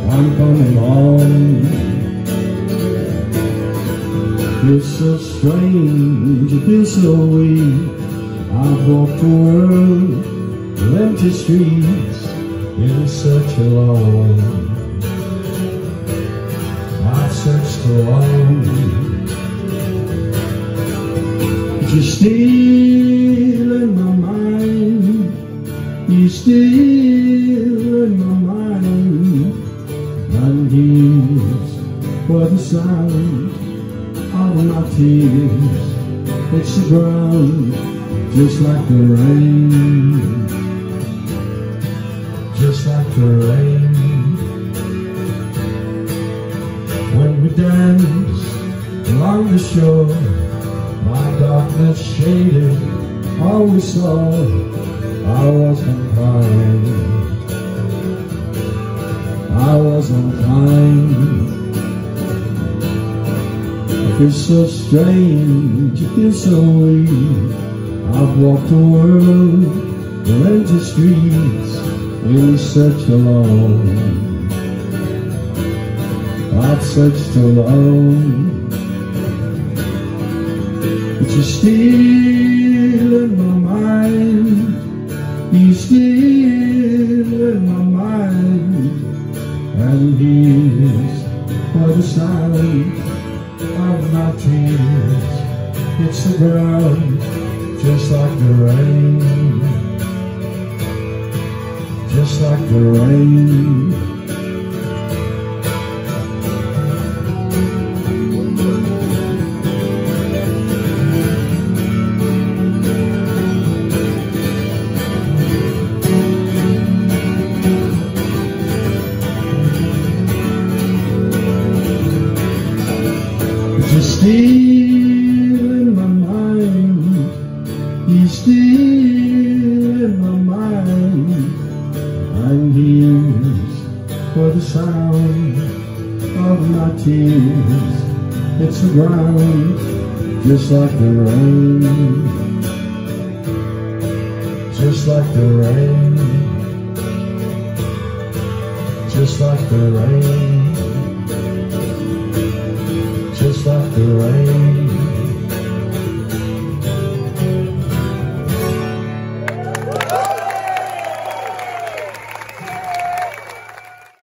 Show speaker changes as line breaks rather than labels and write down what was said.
I'm coming home. Feels so strange, it feels so weak. I've walked the world with empty streets in search alone. I've searched alone. But you're still in my mind. You're still in my mind. And here's for the sound of my tears. It's the ground, just like the rain, just like the rain. When we danced along the shore, my darkness shaded all we saw. I wasn't kind, I wasn't kind. It feels so strange, it feels so weak. I've walked the world with empty streets in search alone. I've searched alone. But you're still in my mind. You're still in my mind. And here's for the sound of my tears. It's the ground, just like the rain, just like the rain. You're still in my mind. You're still in my mind. And here's for the sound of my tears. It's the ground, just like the rain, just like the rain, just like the rain, just like the rain.